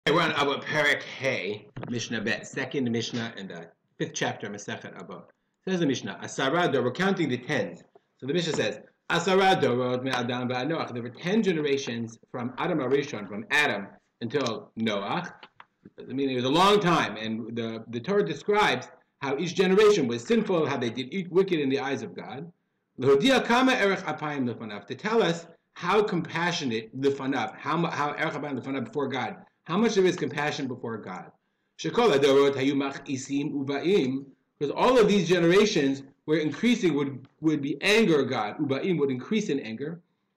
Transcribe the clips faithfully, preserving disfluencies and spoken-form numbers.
We're on Avot Perek Hey, Mishnah Bet, second Mishnah in the fifth chapter of Masechet Avot. Says the Mishnah, Asara Dor, we're counting the tens. So the Mishnah says, Asara Dorot me Adam va'Noach. There were ten generations from Adam Arishon, from Adam until Noach. I mean, it was a long time, and the, the Torah describes how each generation was sinful, how they did wicked in the eyes of God. To tell us how compassionate lefanav, how how erech apayim lefanav before God, how much of his compassion before God. Because all of these generations were increasing, would, would be anger God. Ubaim would increase in anger.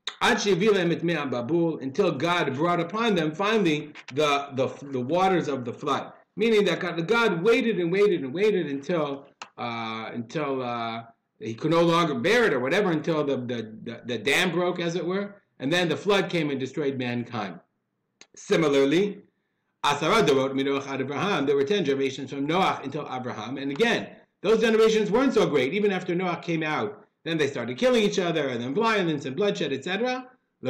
Until God brought upon them finally the, the, the waters of the flood. Meaning that God, God waited and waited and waited until uh, until uh, he could no longer bear it or whatever, until the, the, the, the dam broke, as it were, and then the flood came and destroyed mankind. Similarly, Asara Dorot Minoach ad Abraham, there were ten generations from Noach until Abraham, and again, those generations weren't so great. Even after Noach came out, then they started killing each other, and then violence and bloodshed, et cetera.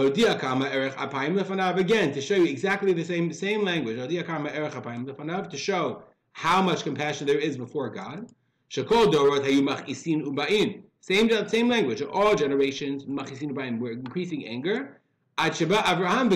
Again, to show you exactly the same same language, to show how much compassion there is before God. Same same language. All generations were increasing anger. Until Abraham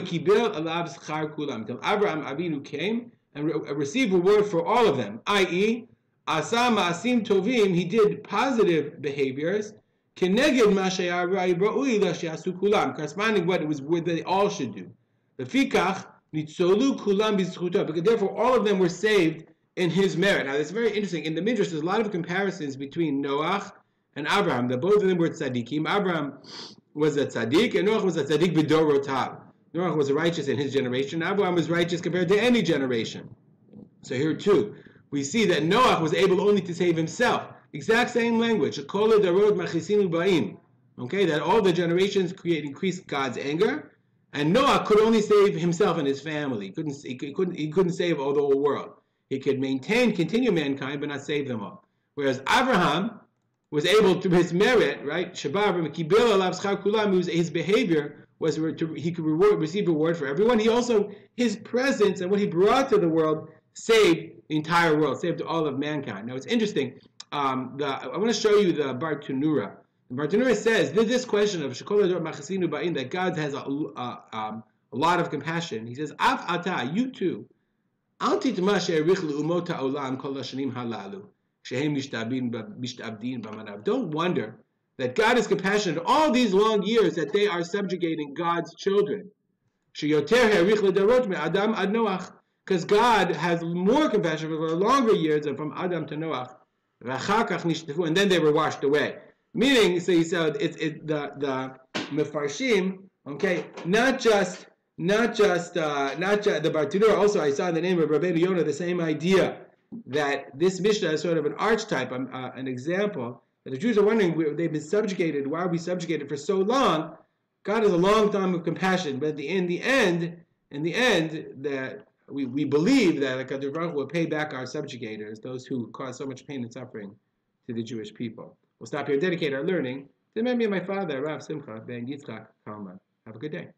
Avinu came and re- received reward for all of them, that is, Asa Ma'asim Tovim, he did positive behaviors, Keneged corresponding what it was what they all should do. Because therefore all of them were saved in his merit. Now that's very interesting. In the Midrash, there's a lot of comparisons between Noach and Abraham. That both of them were tzaddikim. Abraham was a tzaddik, and Noach was a tzaddik b'dorotav. Noach was righteous in his generation. Abraham was righteous compared to any generation. So here too, we see that Noach was able only to save himself. Exact same language. Okay, that all the generations create increased God's anger, and Noah could only save himself and his family. He couldn't. He couldn't. He couldn't save all the whole world. He could maintain, continue mankind, but not save them all. Whereas Abraham was able, through his merit, right? His behavior was to, he could reward, receive reward for everyone. He also, his presence and what he brought to the world saved the entire world, saved all of mankind. Now it's interesting. Um, the, I want to show you the Bartanura. The Bartanura says that this question of that God has a, a, um, a lot of compassion. He says, Af ata, you too. Don't wonder that God is compassionate all these long years that they are subjugating God's children. Because God has more compassion for longer years than from Adam to Noach. And then they were washed away. Meaning, so he said, it's it, the the Mefarshim, okay, not just not just uh, not just the Bartanura. Also, I saw in the name of Rabbeinu Yonah the same idea that this Mishnah is sort of an archetype, um, uh, an example that the Jews are wondering, they've been subjugated. Why are we subjugated for so long? God has a long time of compassion, but in the end, in the end, that we, we believe that HaKadosh Baruch Hu will pay back our subjugators, those who caused so much pain and suffering to the Jewish people. We'll stop here, dedicate our learning to the memory of my father, Rav Simcha ben Yitzchak Kalman. Have a good day.